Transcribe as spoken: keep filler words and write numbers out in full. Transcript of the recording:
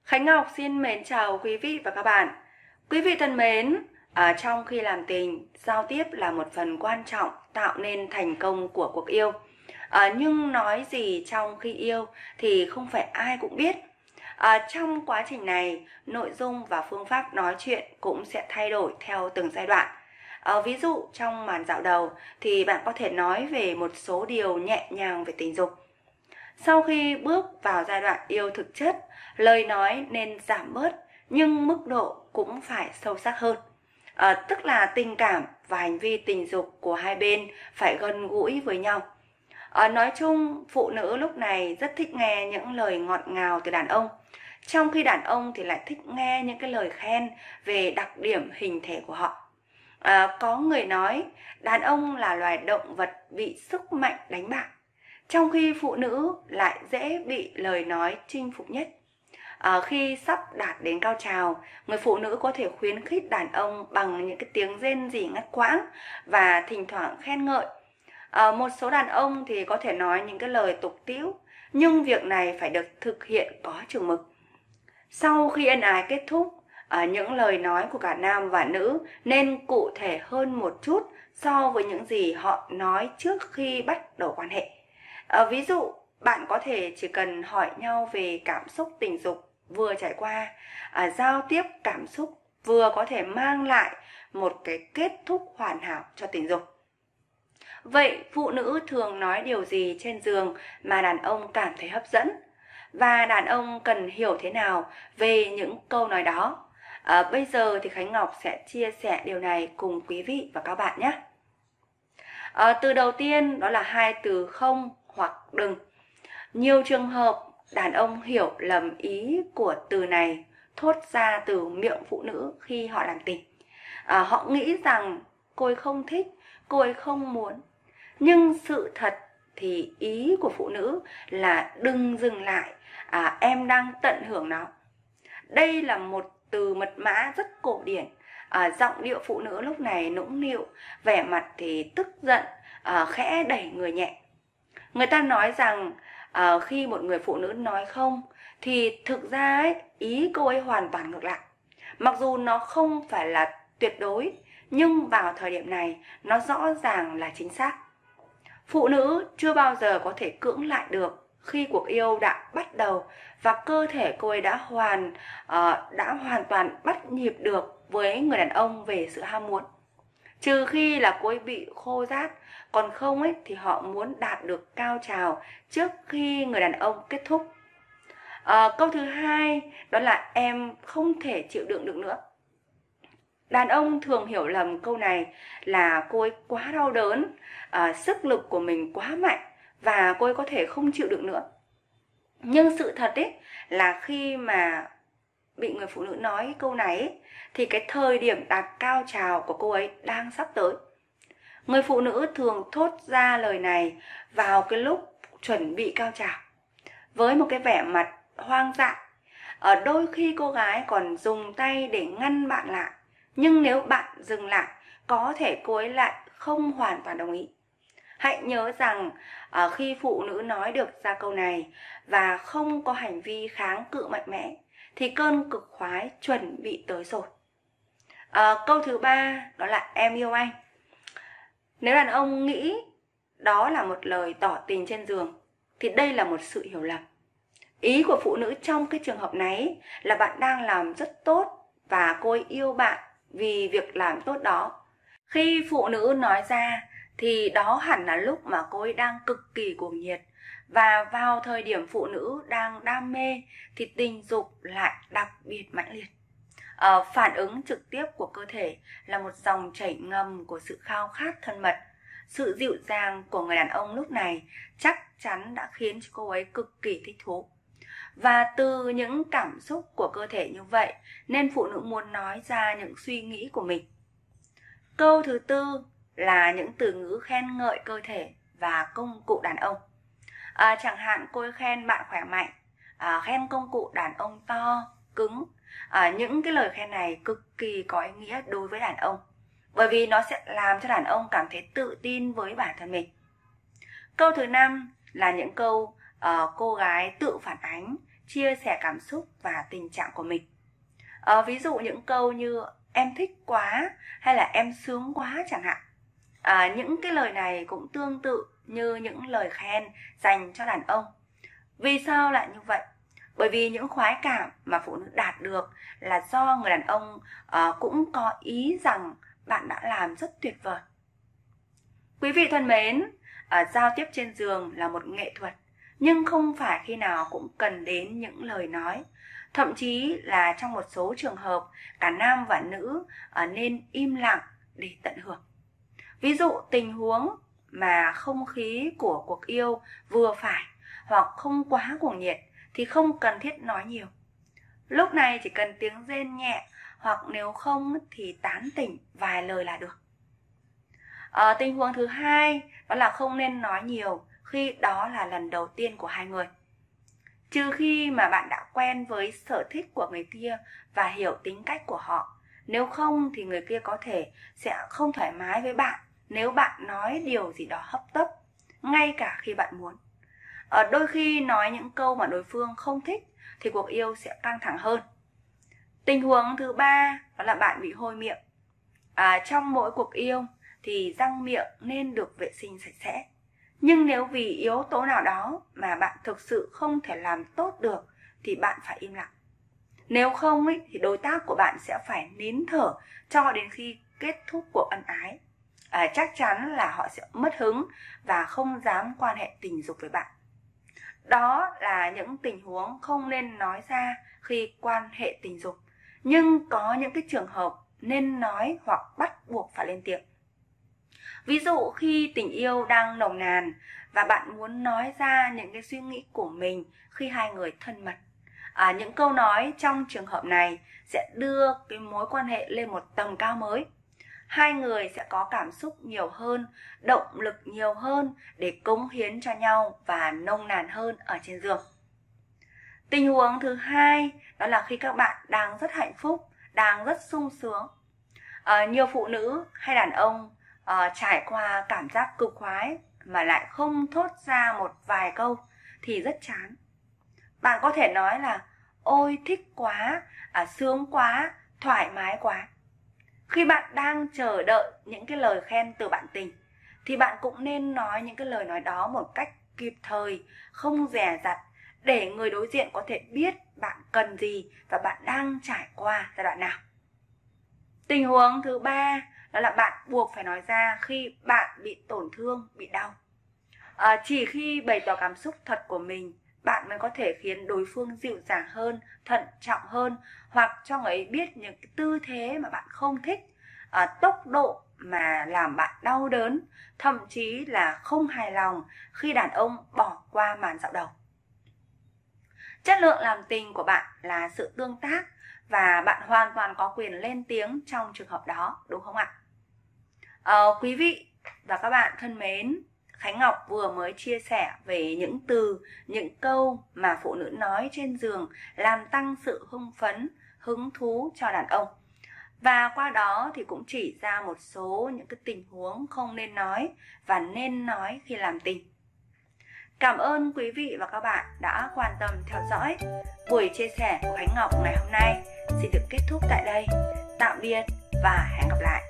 Khánh Ngọc xin mến chào quý vị và các bạn. Quý vị thân mến, ở trong khi làm tình, giao tiếp là một phần quan trọng tạo nên thành công của cuộc yêu. À, nhưng nói gì trong khi yêu thì không phải ai cũng biết. À, trong quá trình này, nội dung và phương pháp nói chuyện cũng sẽ thay đổi theo từng giai đoạn. À, ví dụ trong màn dạo đầu thì bạn có thể nói về một số điều nhẹ nhàng về tình dục. Sau khi bước vào giai đoạn yêu thực chất, lời nói nên giảm bớt nhưng mức độ cũng phải sâu sắc hơn. À, tức là tình cảm và hành vi tình dục của hai bên phải gần gũi với nhau. À, nói chung, phụ nữ lúc này rất thích nghe những lời ngọt ngào từ đàn ông, trong khi đàn ông thì lại thích nghe những cái lời khen về đặc điểm hình thể của họ. À, có người nói đàn ông là loài động vật bị sức mạnh đánh bại, trong khi phụ nữ lại dễ bị lời nói chinh phục nhất. À, khi sắp đạt đến cao trào, người phụ nữ có thể khuyến khích đàn ông bằng những cái tiếng rên rỉ ngắt quãng và thỉnh thoảng khen ngợi. À, một số đàn ông thì có thể nói những cái lời tục tĩu, nhưng việc này phải được thực hiện có chừng mực. Sau khi ân ái kết thúc, à, những lời nói của cả nam và nữ nên cụ thể hơn một chút so với những gì họ nói trước khi bắt đầu quan hệ. À, ví dụ, bạn có thể chỉ cần hỏi nhau về cảm xúc tình dục vừa trải qua, à, giao tiếp cảm xúc vừa có thể mang lại một cái kết thúc hoàn hảo cho tình dục. Vậy phụ nữ thường nói điều gì trên giường mà đàn ông cảm thấy hấp dẫn? Và đàn ông cần hiểu thế nào về những câu nói đó? À, bây giờ thì Khánh Ngọc sẽ chia sẻ điều này cùng quý vị và các bạn nhé. À, từ đầu tiên đó là hai từ không hoặc đừng. Nhiều trường hợp đàn ông hiểu lầm ý của từ này thốt ra từ miệng phụ nữ khi họ làm tình. À, họ nghĩ rằng cô ấy không thích, cô ấy không muốn. Nhưng sự thật thì ý của phụ nữ là đừng dừng lại, à, em đang tận hưởng nó. Đây là một từ mật mã rất cổ điển. À, giọng điệu phụ nữ lúc này nũng nịu, vẻ mặt thì tức giận, à, khẽ đẩy người nhẹ. Người ta nói rằng à, khi một người phụ nữ nói không thì thực ra ấy, ý cô ấy hoàn toàn ngược lại. Mặc dù nó không phải là tuyệt đối, nhưng vào thời điểm này nó rõ ràng là chính xác. Phụ nữ chưa bao giờ có thể cưỡng lại được khi cuộc yêu đã bắt đầu và cơ thể cô ấy đã hoàn uh, đã hoàn toàn bắt nhịp được với người đàn ông về sự ham muốn. Trừ khi là cô ấy bị khô rát, còn không ấy thì họ muốn đạt được cao trào trước khi người đàn ông kết thúc. À, câu thứ hai đó là em không thể chịu đựng được nữa. Đàn ông thường hiểu lầm câu này là cô ấy quá đau đớn, à, sức lực của mình quá mạnh và cô ấy có thể không chịu đựng nữa. Nhưng sự thật ấy là khi mà bị người phụ nữ nói câu này ấy, thì cái thời điểm đạt cao trào của cô ấy đang sắp tới. Người phụ nữ thường thốt ra lời này vào cái lúc chuẩn bị cao trào, với một cái vẻ mặt hoang dại. Ở đôi khi cô gái còn dùng tay để ngăn bạn lại, nhưng nếu bạn dừng lại, có thể cô ấy lại không hoàn toàn đồng ý. Hãy nhớ rằng à, khi phụ nữ nói được ra câu này và không có hành vi kháng cự mạnh mẽ thì cơn cực khoái chuẩn bị tới rồi. À, câu thứ ba đó là em yêu anh. Nếu đàn ông nghĩ đó là một lời tỏ tình trên giường thì đây là một sự hiểu lầm. Ý của phụ nữ trong cái trường hợp này là bạn đang làm rất tốt và cô ấy yêu bạn vì việc làm tốt đó. Khi phụ nữ nói ra thì đó hẳn là lúc mà cô ấy đang cực kỳ cuồng nhiệt, và vào thời điểm phụ nữ đang đam mê thì tình dục lại đặc biệt mãnh liệt. À, phản ứng trực tiếp của cơ thể là một dòng chảy ngầm của sự khao khát thân mật. Sự dịu dàng của người đàn ông lúc này chắc chắn đã khiến cho cô ấy cực kỳ thích thú. Và từ những cảm xúc của cơ thể như vậy nên phụ nữ muốn nói ra những suy nghĩ của mình. Câu thứ tư là những từ ngữ khen ngợi cơ thể và công cụ đàn ông. À, chẳng hạn cô ấy khen bạn khỏe mạnh, à, khen công cụ đàn ông to, cứng. À, những cái lời khen này cực kỳ có ý nghĩa đối với đàn ông, bởi vì nó sẽ làm cho đàn ông cảm thấy tự tin với bản thân mình. Câu thứ năm là những câu uh, cô gái tự phản ánh chia sẻ cảm xúc và tình trạng của mình. À, ví dụ những câu như em thích quá hay là em sướng quá chẳng hạn. À, những cái lời này cũng tương tự như những lời khen dành cho đàn ông. Vì sao lại như vậy? Bởi vì những khoái cảm mà phụ nữ đạt được là do người đàn ông uh, cũng có ý rằng bạn đã làm rất tuyệt vời. Quý vị thân mến, uh, giao tiếp trên giường là một nghệ thuật, nhưng không phải khi nào cũng cần đến những lời nói. Thậm chí là trong một số trường hợp, cả nam và nữ uh, nên im lặng để tận hưởng. Ví dụ tình huống mà không khí của cuộc yêu vừa phải hoặc không quá cuồng nhiệt thì không cần thiết nói nhiều. Lúc này chỉ cần tiếng rên nhẹ, hoặc nếu không thì tán tỉnh vài lời là được. À, tình huống thứ hai đó là không nên nói nhiều khi đó là lần đầu tiên của hai người. Trừ khi mà bạn đã quen với sở thích của người kia và hiểu tính cách của họ. Nếu không thì người kia có thể sẽ không thoải mái với bạn nếu bạn nói điều gì đó hấp tấp, ngay cả khi bạn muốn. Ở đôi khi nói những câu mà đối phương không thích thì cuộc yêu sẽ căng thẳng hơn. Tình huống thứ ba đó là bạn bị hôi miệng. À, trong mỗi cuộc yêu thì răng miệng nên được vệ sinh sạch sẽ. Nhưng nếu vì yếu tố nào đó mà bạn thực sự không thể làm tốt được thì bạn phải im lặng. Nếu không ấy, thì đối tác của bạn sẽ phải nín thở cho đến khi kết thúc cuộc ân ái. À, chắc chắn là họ sẽ mất hứng và không dám quan hệ tình dục với bạn. Đó là những tình huống không nên nói ra khi quan hệ tình dục. Nhưng có những cái trường hợp nên nói hoặc bắt buộc phải lên tiếng. Ví dụ khi tình yêu đang nồng nàn và bạn muốn nói ra những cái suy nghĩ của mình khi hai người thân mật. À, những câu nói trong trường hợp này sẽ đưa cái mối quan hệ lên một tầm cao mới. Hai người sẽ có cảm xúc nhiều hơn, động lực nhiều hơn để cống hiến cho nhau và nồng nàn hơn ở trên giường. Tình huống thứ hai đó là khi các bạn đang rất hạnh phúc, đang rất sung sướng. À, nhiều phụ nữ hay đàn ông à, trải qua cảm giác cực khoái mà lại không thốt ra một vài câu thì rất chán. Bạn có thể nói là ôi thích quá, à, sướng quá, thoải mái quá. Khi bạn đang chờ đợi những cái lời khen từ bạn tình thì bạn cũng nên nói những cái lời nói đó một cách kịp thời, không dè dặt, để người đối diện có thể biết bạn cần gì và bạn đang trải qua giai đoạn nào. Tình huống thứ ba đó là bạn buộc phải nói ra khi bạn bị tổn thương, bị đau. À, chỉ khi bày tỏ cảm xúc thật của mình, bạn mới có thể khiến đối phương dịu dàng hơn, thận trọng hơn, hoặc cho người ấy biết những cái tư thế mà bạn không thích, à, tốc độ mà làm bạn đau đớn, thậm chí là không hài lòng khi đàn ông bỏ qua màn dạo đầu. Chất lượng làm tình của bạn là sự tương tác và bạn hoàn toàn có quyền lên tiếng trong trường hợp đó, đúng không ạ? À, quý vị và các bạn thân mến, Khánh Ngọc vừa mới chia sẻ về những từ, những câu mà phụ nữ nói trên giường làm tăng sự hưng phấn, hứng thú cho đàn ông. Và qua đó thì cũng chỉ ra một số những cái tình huống không nên nói và nên nói khi làm tình. Cảm ơn quý vị và các bạn đã quan tâm theo dõi. Buổi chia sẻ của Khánh Ngọc ngày hôm nay xin được kết thúc tại đây. Tạm biệt và hẹn gặp lại.